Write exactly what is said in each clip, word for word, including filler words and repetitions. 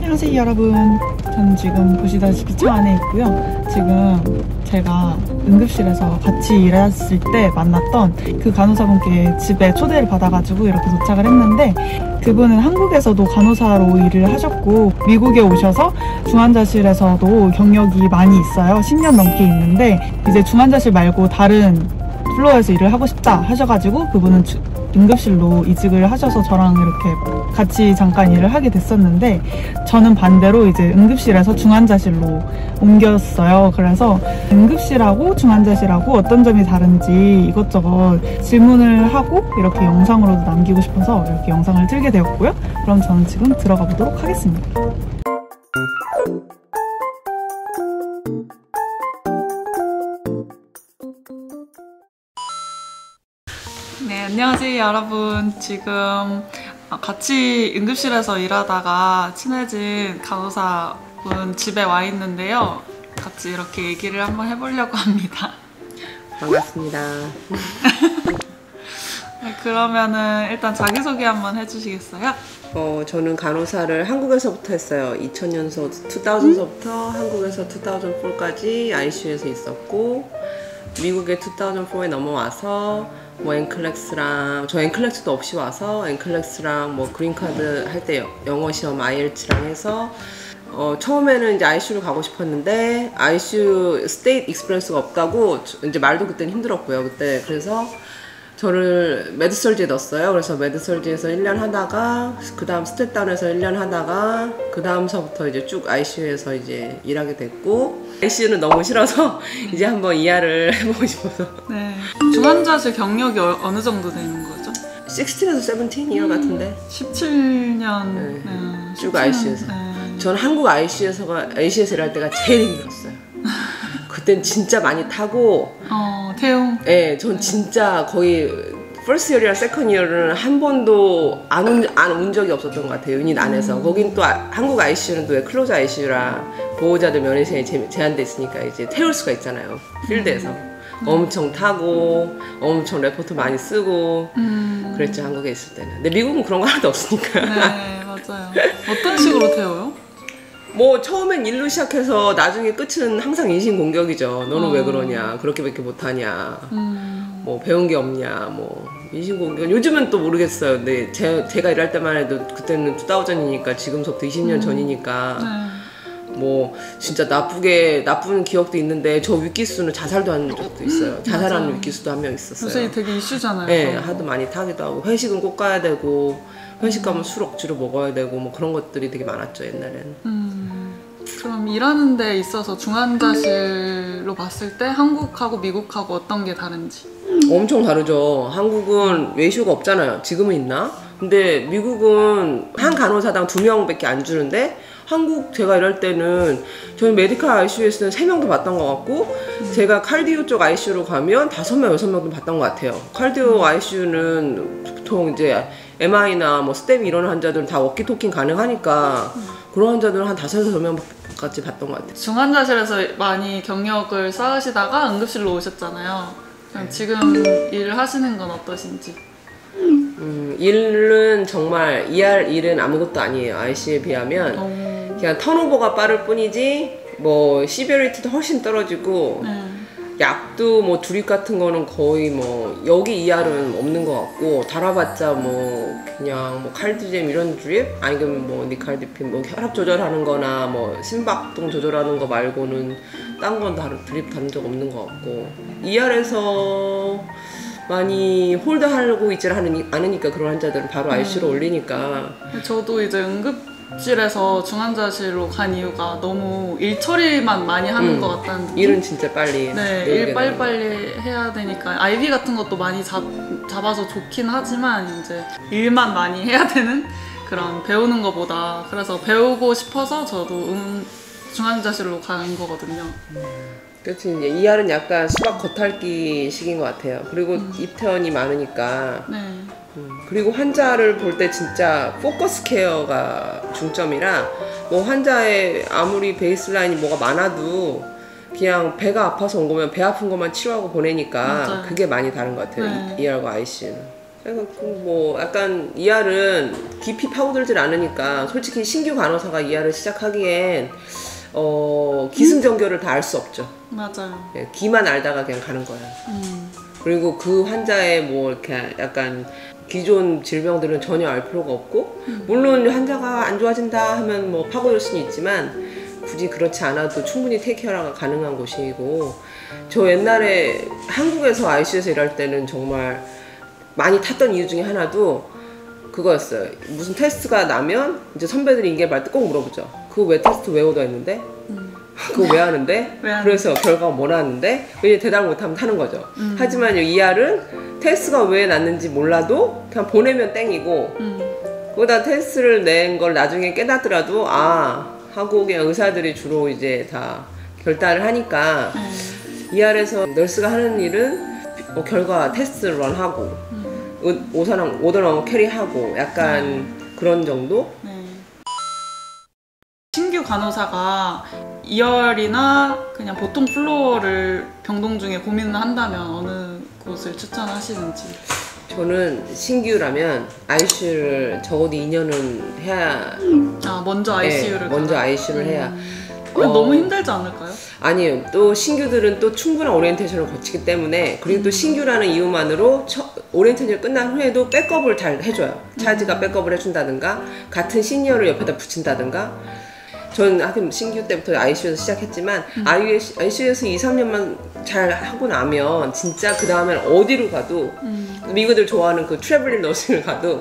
안녕하세요 여러분. 저는 지금 보시다시피 차 안에 있고요. 지금 제가 응급실에서 같이 일했을 때 만났던 그 간호사분께 집에 초대를 받아가지고 이렇게 도착을 했는데, 그분은 한국에서도 간호사로 일을 하셨고 미국에 오셔서 중환자실에서도 경력이 많이 있어요. 십 년 넘게 있는데 이제 중환자실 말고 다른 플로어에서 일을 하고 싶다 하셔가지고 그분은 주, 응급실로 이직을 하셔서 저랑 이렇게 같이 잠깐 일을 하게 됐었는데, 저는 반대로 이제 응급실에서 중환자실로 옮겼어요. 그래서 응급실하고 중환자실하고 어떤 점이 다른지 이것저것 질문을 하고 이렇게 영상으로도 남기고 싶어서 이렇게 영상을 틀게 되었고요. 그럼 저는 지금 들어가 보도록 하겠습니다. 네, 안녕하세요 여러분. 지금 같이 응급실에서 일하다가 친해진 간호사분 집에 와 있는데요. 같이 이렇게 얘기를 한번 해보려고 합니다. 반갑습니다. 네, 그러면은 일단 자기소개 한번 해주시겠어요? 어, 저는 간호사를 한국에서부터 했어요. 이천 년서 이천서부터 한국에서 이천사까지 아이씨유에서 있었고, 미국에 이천사에 넘어와서 뭐 앵클렉스랑, 저 앵클렉스도 없이 와서 앵클렉스랑 뭐 그린카드 할 때 영어 시험 아이엘츠랑 해서 어, 처음에는 이제 아이씨유로 가고 싶었는데 아이씨유 스테이트 익스피리언스가 없다고 이제 말도 그때는 힘들었고요. 그때 그래서 저를 메드설지에 넣었어요. 그래서 메드설지에서 일 년 하다가 그 다음 스텝다운에서 일 년 하다가 그 다음서부터 이제 쭉 아이씨유에서 이제 일하게 됐고, 아이씨유는 너무 싫어서 이제 한번 이하를 해보고 싶어서. 네. 중환자실 경력이 어, 어느 정도 되는 거죠? 십육에서 십칠 이어 같은데. 십칠 년. 네. 네. 쭉 아이씨유에서. 네. 저는 한국 아이씨유에서가 아이씨유에서 일할 때가 제일 힘들었어요. 그땐 진짜 많이 타고. 어, 태움? 네, 전 진짜 거의 퍼스트 이어랑 세컨드 이어는 한 번도 안 온 안 온 적이 없었던 것 같아요. 유닛 안에서. 음. 거긴 또 아, 한국 아이씨유는 또 왜 클로즈 아이씨유라 보호자들 면회시간이 제, 제한돼 있으니까 이제 태울 수가 있잖아요. 필드에서. 음. 엄청 타고 엄청 레포트 많이 쓰고 음. 그랬죠, 한국에 있을 때는. 근데 미국은 그런 거 하나도 없으니까. 네, 맞아요. 어떤 식으로 태워요? 뭐 처음엔 일로 시작해서 나중에 끝은 항상 인신공격이죠. 너는 어. 왜 그러냐, 그렇게밖에 못하냐, 음. 뭐 배운 게 없냐, 뭐 인신공격. 요즘은 또 모르겠어요. 근데 제, 제가 일할 때만 해도 그때는 이천이니까 지금서부터 이십 년 음. 전이니까 네. 뭐 진짜 나쁘게 나쁜 기억도 있는데 저 위키수는 자살도 한 적도 있어요. 자살하는 위키수도 한 명 있었어요. 요새 되게 이슈잖아요. 네, 하도 많이 타기도 하고 회식은 꼭 가야 되고 회식 가면 술 억지로 먹어야 되고 뭐 그런 것들이 되게 많았죠, 옛날에는. 음, 그럼 일하는 데 있어서 중환자실로 봤을 때 한국하고 미국하고 어떤 게 다른지? 엄청 다르죠. 한국은 웨이쇼가 없잖아요. 지금은 있나? 근데 미국은 한 간호사당 두 명밖에 안 주는데, 한국 제가 일할 때는 저희 메디컬 아이씨유에서는 세 명도 봤던 것 같고, 음. 제가 칼디오 쪽 아이씨유로 가면 다섯 명, 여섯 명도 봤던 것 같아요. 칼디오 아이씨유는 보통 이제 엠아이나 뭐 스텝 이런 환자들은 다 워키토킹 가능하니까 음. 그런 환자들은 한 다섯, 여섯 명까지 봤던 것 같아요. 중환자실에서 많이 경력을 쌓으시다가 응급실로 오셨잖아요. 그럼 지금 일을 하시는 건 어떠신지? 음, 일은 정말 이할 일은 아무것도 아니에요. 아이씨유에 비하면. 오. 그냥 턴오버가 빠를 뿐이지 뭐 시베리티도 훨씬 떨어지고 음. 약도 뭐 드립 같은 거는 거의 뭐 여기 이알은 없는 것 같고, 달아봤자 뭐 그냥 뭐 칼디잼 이런 드립, 아니면 뭐 니칼디핀 뭐 혈압 조절하는 거나 뭐 심박동 조절하는 거 말고는 딴 건 다 드립 다른 적 없는 것 같고, 이알에서 많이 홀드하려고 있지 않으니까 그런 환자들은 바로 아이씨유로 음. 올리니까. 저도 이제 응급실에서 중환자실로 간 이유가 너무 일 처리만 많이 하는 음. 것 같다는 느낌? 일은 진짜 빨리. 네, 일 빨리빨리 해야 되니까 아이비 같은 것도 많이 잡, 잡아서 좋긴 하지만 이제 일만 많이 해야 되는 그런 배우는 것보다, 그래서 배우고 싶어서 저도 음, 중환자실로 간 거거든요. 음. 그렇지. 이제 이알은 약간 수박 겉핥기 식인 것 같아요. 그리고 음. 입퇴원이 많으니까. 네. 음. 그리고 환자를 볼 때 진짜 포커스 케어가 중점이라, 뭐 환자의 아무리 베이스라인이 뭐가 많아도 그냥 배가 아파서 온 거면 배 아픈 것만 치료하고 보내니까 맞아요. 그게 많이 다른 것 같아요. 네. 이알과 아이씨유는. 뭐 약간 이알은 깊이 파고들질 않으니까 솔직히 신규 간호사가 이알을 시작하기엔 어, 기승전결을 다 알 수 없죠. 맞아요. 네, 기만 알다가 그냥 가는 거예요. 음. 그리고 그 환자의 뭐 이렇게 약간 기존 질병들은 전혀 알 필요가 없고 음. 물론 환자가 안 좋아진다 하면 뭐 파고들 수는 있지만 굳이 그렇지 않아도 충분히 테이크케어가 가능한 곳이고 저 옛날에 한국에서 아이씨유에서 일할 때는 정말 많이 탔던 이유 중에 하나도 그거였어요. 무슨 테스트가 나면 이제 선배들이 인계할 때 꼭 물어보죠. 그거 왜 테스트 왜 오더 했는데? 음. 그거 왜 하는데? 왜 그래서 결과가 뭐 나왔는데? 왜 대답을 못하면 타는 거죠. 음. 하지만 이알은 테스트가 왜 났는지 몰라도 그냥 보내면 땡이고 음. 거기다 테스트를 낸 걸 나중에 깨닫더라도 아 하고 그냥 의사들이 주로 이제 다 결단을 하니까 음. 이알에서 널스가 하는 일은 어, 결과 테스트 런하고 음. 오사랑 오더랑 캐리하고 약간 음. 그런 정도? 네. 신규 간호사가 이열이나 그냥 보통 플로어를 병동 중에 고민을 한다면 어느 곳을 추천하시는지? 저는 신규라면 아이씨유를 적어도 이 년은 해야 아 먼저 아이씨유를 네, 먼저 아이씨유를 음. 해야 그럼 어, 너무 힘들지 않을까요? 아니요. 또 신규들은 또 충분한 오리엔테이션을 거치기 때문에 그리고 또 신규라는 이유만으로 처, 오리엔테이션이 끝난 후에도 백업을 잘 해줘요. 차지가 백업을 해준다든가 같은 시니어를 옆에다 붙인다든가 전 하긴 신규 때부터 아이씨유에서 시작했지만 음. 아이씨유에서 이, 삼 년만 잘 하고 나면 진짜 그 다음엔 어디로 가도 음. 미국들 좋아하는 그 트래블링 너싱을 가도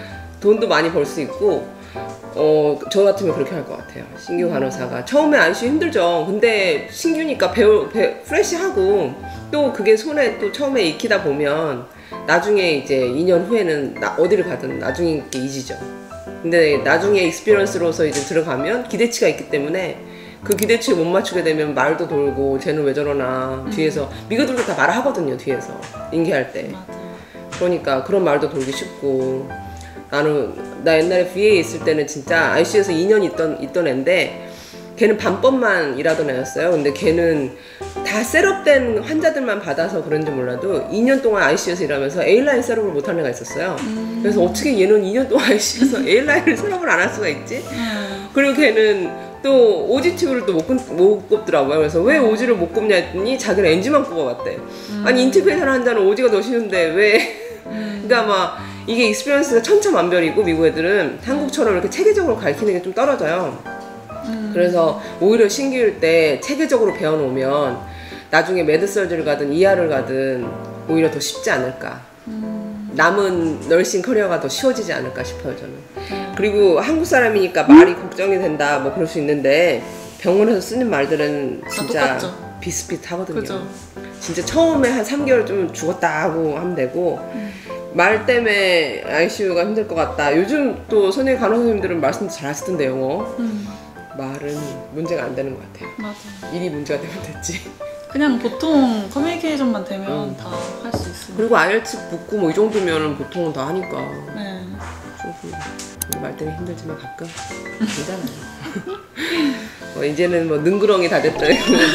돈도 많이 벌 수 있고 어, 저 같으면 그렇게 할 것 같아요. 신규 간호사가. 처음에 아이씨유 힘들죠. 근데 신규니까 배우, 배, 프레시하고 또 그게 손에 또 처음에 익히다 보면 나중에 이제 이 년 후에는 나, 어디를 가든 나중에 이게 이지죠. 근데 나중에 익스피리언스로서 이제 들어가면 기대치가 있기 때문에 그 기대치를 못 맞추게 되면 말도 돌고 쟤는 왜 저러나 음. 뒤에서 미국들도 다 말하거든요. 뒤에서 인계할 때. 맞아요. 그러니까 그런 말도 돌기 쉽고 나는 나 옛날에 브이에이에 있을 때는 진짜 아이씨유에서 이 년 있던 있던 애인데 걔는 밤법만 일하던 애였어요. 근데 걔는 다 셋업된 환자들만 받아서 그런지 몰라도 이 년 동안 아이씨유에서 일하면서 A라인 셋업을 못한 애가 있었어요. 음. 그래서 어떻게 얘는 이 년 동안 아이씨유에서 A라인을 셋업을 안 할 수가 있지? 음. 그리고 걔는 또 오지튜브를 또 못 못 꼽더라고요. 그래서 왜 오지를 못 꼽냐 했더니 자기는 엔지만 꼽아봤대. 음. 아니 인티그레이션 환자는 오지가 더 쉬운데 왜? 음. 그러니까 막 이게 익스피리언스가 천차만별이고 미국 애들은 한국처럼 이렇게 체계적으로 가르치는 게 좀 떨어져요. 음. 그래서 오히려 신규일 때 체계적으로 배워놓으면 나중에 메드서즈를 가든 이알을 가든 오히려 더 쉽지 않을까. 음. 남은 널싱 커리어가 더 쉬워지지 않을까 싶어요 저는. 음. 그리고 한국 사람이니까 말이 걱정이 된다 뭐 그럴 수 있는데 병원에서 쓰는 말들은 진짜 비슷비슷하거든요. 그죠. 진짜 처음에 한 삼 개월 좀 죽었다 하고 하면 되고 음. 말 때문에 아이씨유가 힘들 것 같다. 요즘 또 선생님 간호사님들은 말씀도 잘 하시던데 영어. 음. 말은 문제가 안 되는 것 같아요. 맞아. 일이 문제가 되면 됐지. 그냥 보통 커뮤니케이션만 되면 음. 다 할 수 있어요. 그리고 아이엘츠 붙고 뭐 이 정도면은 보통은 다 하니까. 네. 말 때문에 힘들지만 가끔 괜찮아요. 뭐 이제는 뭐 능구렁이 다 됐다.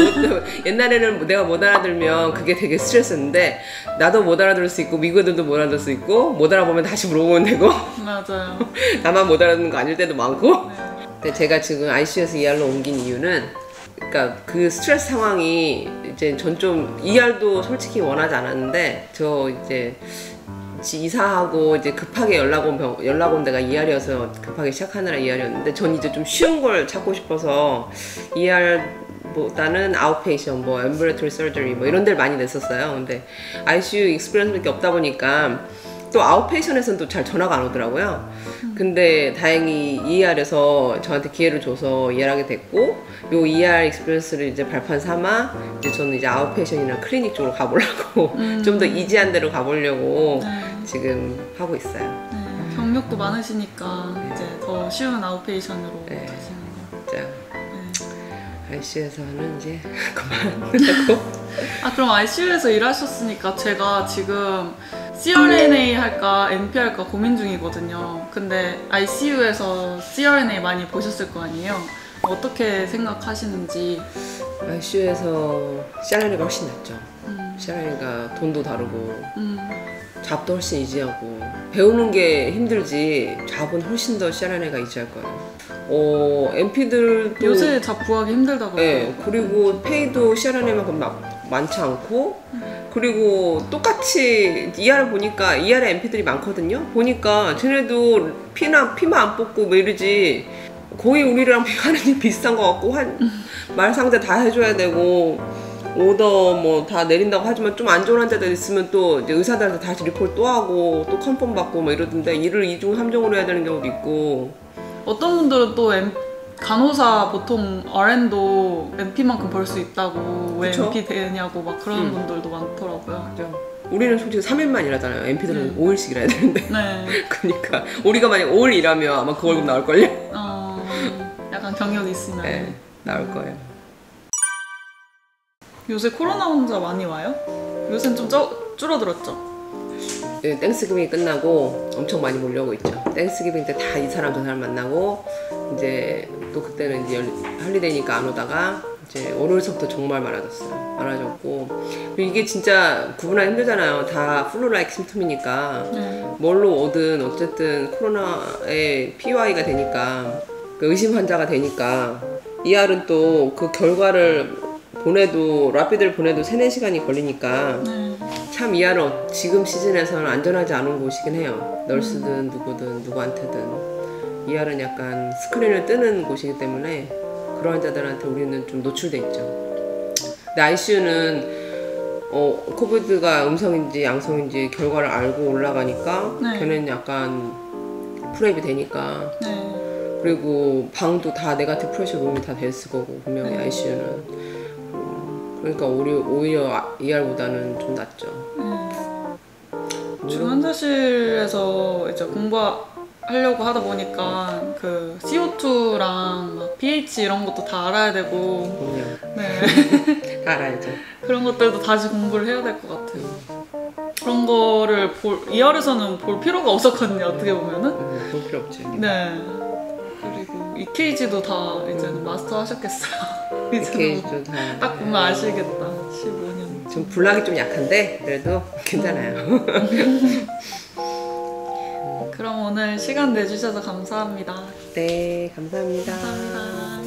옛날에는 내가 못 알아들면 그게 되게 스트레스였는데 나도 못 알아들을 수 있고 미국 애들도 못 알아들을 수 있고 못 알아보면 다시 물어보면 되고. 맞아요. 나만 못 알아듣는 거 아닐 때도 많고. 네. 근데 제가 지금 아이씨유에서 이알로 옮긴 이유는 그러니까 그 스트레스 상황이 이제 전 좀 이알도 솔직히 원하지 않았는데 저 이제 이사하고 이제 급하게 연락 온 병, 연락 온 데가 이알이어서 급하게 시작하느라 이알이었는데 전 이제 좀 쉬운 걸 찾고 싶어서 이알보다는 아웃페이션 뭐 앰뷸레이터리 서저리 뭐 이런 데를 많이 냈었어요. 근데 아이씨유 익스피리언스밖에 없다 보니까 또 아웃페이션에서는 또 잘 전화가 안 오더라고요. 근데 다행히 이알에서 저한테 기회를 줘서 이알하게 됐고 요 이알 익스피리언스를 이제 발판 삼아 이제 저는 이제 아웃페이션이나 클리닉 쪽으로 가보려고 음. 좀 더 이지한 데로 가보려고 네. 지금 하고 있어요. 네. 경력도 많으시니까 네. 이제 더 쉬운 아웃페이션으로 네. 가시는 거. 자, 네. 아이씨유에서는 이제 그만하고. 아 그럼 아이씨유에서 일하셨으니까 제가 지금 씨알엔에이 할까 엠피 할까 고민 중이거든요. 근데 아이씨유에서 씨알엔에이 많이 보셨을 거 아니에요? 어떻게 생각하시는지. 아이씨유에서 씨알엔에이가 훨씬 낫죠. 음. 씨알엔에이가 돈도 다르고 음. 잡도 훨씬 이지하고 배우는 게 힘들지 잡은 훨씬 더 씨알엔에이가 이지할 거예요. 어, 엠피들도 요새 잡 구하기 힘들다고. 네, 그리고 페이도 씨알엔에이만큼 막 많지 않고 그리고 똑같이 이알을 보니까 이알에 엠피들이 많거든요. 보니까 쟤네도 피나 피만 안 뽑고 뭐 이러지 거의 우리랑 하는 게 비슷한 것 같고 한 말 상대 다 해줘야 되고 오더 뭐 다 내린다고 하지만 좀 안 좋은 데도 있으면 또 이제 의사들한테 다시 리콜 또 하고 또 컨펌 받고 뭐 이러던데 일을 이중 삼중으로 해야 되는 경우도 있고. 어떤 분들은 또 엠, 간호사 보통 알엔도 엠피만큼 벌 수 있다고 왜 그쵸? 엠피 되냐고 막 그런 음. 분들도 많더라고요. 그죠. 우리는 솔직히 삼 일만 일하잖아요. 엠피들은 음. 오 일씩 일해야 되는데. 네. 그러니까 우리가 만약 오 일 일하면 아마 그 월급 나올걸요? 어, 약간 경력이 있으면. 네, 나올 거예요. 요새 코로나 환자 많이 와요? 요새는 좀 쩌, 줄어들었죠? 네, 땡스기빙이 끝나고 엄청 많이 몰려오고 있죠. 땡스기빙 때 다 이 사람 저 사람 만나고 이제 또 그때는 이제 할리데이니까 안 오다가 이제 월요일서부터 정말 많아졌어요. 많아졌고 그리고 이게 진짜 구분하기 힘들잖아요. 다 플루-like 심텀이니까 네. 뭘로 오든 어쨌든 코로나의 피와이가 되니까 그 의심 환자가 되니까 이알은 또 그 결과를 보내도 라피드를 보내도 세네 시간이 걸리니까 네. 참 이알은 지금 시즌에서는 안전하지 않은 곳이긴 해요. 널스든 누구든 누구한테든 이알은 약간 스크린을 뜨는 곳이기 때문에 그런 환자들한테 우리는 좀 노출돼 있죠. 근데 아이씨유는 어, 코비드가 음성인지 양성인지 결과를 알고 올라가니까 네. 걔는 약간 프랩이 되니까 네. 그리고 방도 다 네가티브 프레셔 룸이 다 됐을 거고 분명히 네. 아이씨유는 그러니까 오히려, 오히려 이알보다는 좀 낫죠. 네. 중환자실에서 이제 공부하려고 하다 보니까 그 씨오투랑 막 피에이치 이런 것도 다 알아야 되고 그럼요. 네. 다 알아야죠. 그런 것들도 다시 공부를 해야 될 것 같아요. 그런 거를 볼, 이알에서는 볼 필요가 없었거든요. 어떻게 보면은. 음, 볼 필요 없지. 네. 그리고 이케이지도 다 이제는 마스터 하셨겠어요. 이케이지도 다. 딱 보면 아시겠다. 십오 년. 좀 불락이 좀 약한데 그래도 괜찮아요. 그럼 오늘 시간 내주셔서 감사합니다. 네, 감사합니다. 감사합니다.